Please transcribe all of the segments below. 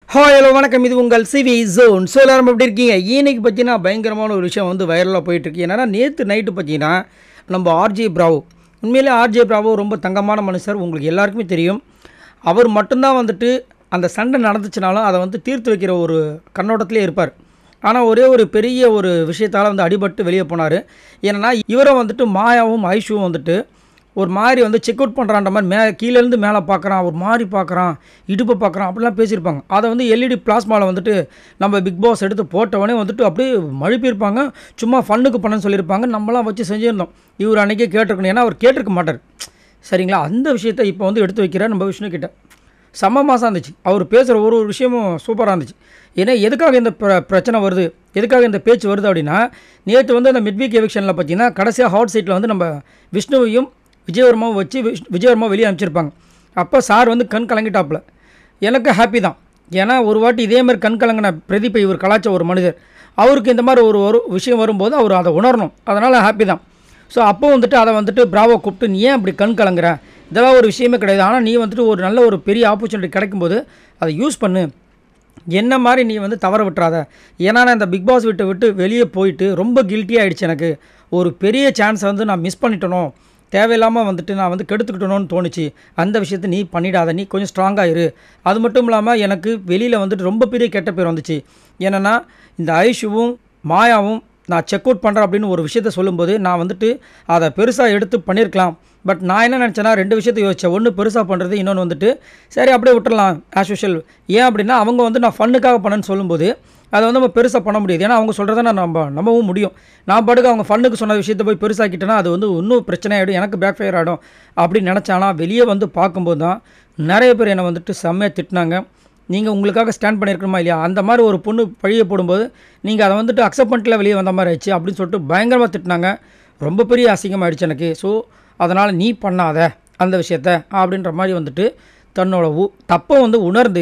Hi hello வணக்கம். இது உங்கள் சிவி ஜோன். ஸோ எல்லாரும் எப்படி இருக்கீங்க? இன்னைக்கு பார்த்தீங்கன்னா பயங்கரமான ஒரு விஷயம் வந்து வைரலாக போயிட்டுருக்கு. என்னென்னா நேற்று நைட்டு பார்த்தீங்கன்னா நம்ம ஆர்ஜே பிராவோ, உண்மையிலே ஆர்ஜே பிராவோ ரொம்ப தங்கமான மனுஷர், உங்களுக்கு எல்லாருக்குமே தெரியும். அவர் மட்டும்தான் வந்துட்டு அந்த சண்டை நடந்துச்சுனாலும் அதை வந்து தீர்த்து வைக்கிற ஒரு கண்ணோட்டத்திலே இருப்பார். ஆனால் ஒரே ஒரு பெரிய ஒரு விஷயத்தால் வந்து அடிபட்டு வெளியே போனார். ஏன்னா இவரை வந்துட்டு மாயாவும் ஐஷுவும் வந்துட்டு ஒரு மாதிரி வந்து செக் அவுட் பண்ணுறான்ற மாதிரி கீழேருந்து மேலே பார்க்குறான், ஒரு மாதிரி பார்க்குறான், இடுப்பை பார்க்குறான் அப்படிலாம் பேசியிருப்பாங்க. அதை வந்து எல்இடி பிளாஸ்மாவில் வந்துட்டு நம்ம பிக் பாஸ் எடுத்து போட்டவொடனே வந்துட்டு அப்படியே மழுப்பியிருப்பாங்க. சும்மா ஃபன்னுக்கு பண்ணன்னு சொல்லியிருப்பாங்க. நம்மளாம் வச்சு செஞ்சுருந்தோம். இவர் அன்றைக்கே கேட்டிருக்கணும், ஏன்னா அவர் கேட்டிருக்க மாட்டார். சரிங்களா? அந்த விஷயத்தை இப்போ வந்து எடுத்து வைக்கிறார் நம்ம விஷ்ணு கிட்ட. செம்ம மாதம் இருந்துச்சு. அவர் பேசுகிற ஒரு ஒரு விஷயமும் சூப்பராக இருந்துச்சு. ஏன்னா எதுக்காக இந்த பிரச்சனை வருது, எதுக்காக இந்த பேச்சு வருது அப்படின்னா, நேற்று வந்து அந்த மிட்வீக் எவிக்ஷனில் பார்த்தீங்கன்னா கடைசியாக ஹாட் சீட்டில் வந்து நம்ம விஷ்ணுவையும் விஜயவர்மாவும் வச்சு விஜயவர்மா வெளியே அனுப்பிச்சிருப்பாங்க. அப்போ சார் வந்து கண் கலங்கிட்டாப்புல. எனக்கு ஹாப்பி தான். ஏன்னா ஒரு வாட்டி இதேமாதிரி கண் கலங்கின பிரதீப்பை இவர் கலாச்ச ஒரு மனிதர், அவருக்கு இந்த மாதிரி ஒரு விஷயம் வரும்போது அவர் அதை உணரணும். அதனால் ஹாப்பி தான். ஸோ அப்போ வந்துட்டு அதை வந்துட்டு பிராவோ கூப்பிட்டு, நீ ஏன் அப்படி கண் கலங்குற, இதெல்லாம் ஒரு விஷயமே கிடையாது, ஆனால் நீ வந்துட்டு ஒரு நல்ல ஒரு பெரிய ஆப்பர்ச்சுனிட்டி கிடைக்கும்போது அதை யூஸ் பண்ணு, என்ன மாதிரி நீ வந்து தவற விட்டுறாத. ஏன்னா நான் இந்த பிக் பாஸ் விட்டு வெளியே போயிட்டு ரொம்ப கில்ட்டியாக ஆகிடுச்சு. எனக்கு ஒரு பெரிய சான்ஸை வந்து நான் மிஸ் பண்ணிட்டனோ, தேவையில்லாமல் வந்துட்டு நான் வந்து கெடுத்துக்கிட்டணும்னு தோணுச்சு. அந்த விஷயத்தை நீ பண்ணிடாத, நீ கொஞ்சம் ஸ்ட்ராங்காக இரு. அது மட்டும் இல்லாமல் எனக்கு வெளியில் வந்துட்டு ரொம்ப பெரிய கெட்ட பேர் வந்துச்சு. ஏன்னா இந்த ஐஷுவும் மாயாவும் நான் செக் அவுட் பண்ணுறேன் அப்படின்னு ஒரு விஷயத்த சொல்லும்போது நான் வந்துட்டு அதை பெருசாக எடுத்து பண்ணியிருக்கலாம். பட் நான் என்ன நினச்சேன்னா ரெண்டு விஷயத்தை யோசித்தேன். ஒன்று பெருசாக பண்ணுறது, இன்னொன்று வந்துட்டு சரி அப்படியே விட்டுடலாம் ஆஸ் யூஷுவல். ஏன் அப்படின்னா அவங்க வந்து நான் ஃபன்னுக்காக பண்ணேன்னு சொல்லும்போது அதை வந்து நம்ம பெருசாக பண்ண முடியாது. ஏன்னா அவங்க சொல்கிறத நான் நம்பவும் முடியும். நான் பாட்டுக்கு அவங்க ஃபன்னுக்கு சொன்ன விஷயத்தை போய் பெருசாக்கிட்டேன்னா அது வந்து இன்னும் பிரச்சனையாகிடும், எனக்கு பேக் ஃபயர் ஆகிடும் அப்படின்னு நினச்சானா வெளியே வந்து பார்க்கும்போது தான் நிறைய பேர் என்னை வந்துட்டு செம்மையாக திட்டினாங்க. நீங்கள் உங்களுக்காக ஸ்டாண்ட் பண்ணியிருக்கணுமா இல்லையா, அந்த மாதிரி ஒரு பொண்ணு பழிய போடும்போது நீங்கள் அதை வந்துட்டு அக்செப்ட் பண்ணிட்டு வெளியே வந்த மாதிரி ஆயிடுச்சு அப்படின்னு சொல்லிட்டு பயங்கரமாக திட்டினாங்க. ரொம்ப பெரிய அசிங்கமாகிடுச்சு எனக்கு. ஸோ அதனால் நீ பண்ணாத அந்த விஷயத்த அப்படின்ற மாதிரி வந்துட்டு தன்னோட தப்பை வந்து உணர்ந்து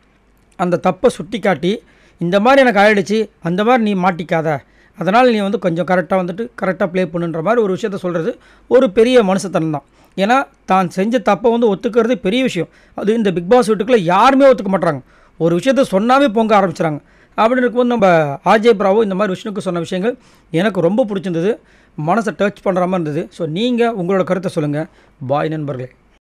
அந்த தப்பை சுட்டி காட்டி, இந்த மாதிரி எனக்கு ஆகிடுச்சு, அந்த மாதிரி நீ மாட்டிக்காத, அதனால் நீ வந்து கொஞ்சம் கரெக்டாக ப்ளே பண்ணுன்ற மாதிரி ஒரு விஷயத்த சொல்கிறது ஒரு பெரிய மனுஷத்தனம் தான். ஏன்னா தான் செஞ்ச தப்பை வந்து ஒத்துக்கிறது பெரிய விஷயம். அது இந்த பிக் பாஸ் வீட்டுக்குள்ளே யாருமே ஒத்துக்க மாட்டாங்க. ஒரு விஷயத்த சொன்னாவே பொங்க ஆரம்பிச்சிட்டாங்க. அப்படின்னு இருக்கும்போது நம்ம ஆர்ஜே பிராவோ இந்த மாதிரி விஷ்ணுக்கு சொன்ன விஷயங்கள் எனக்கு ரொம்ப பிடிச்சிருந்தது, மனசை டச் பண்ணுற மாதிரி இருந்தது. ஸோ நீங்கள் உங்களோட கருத்தை சொல்லுங்கள். பாய் நண்பர்களே.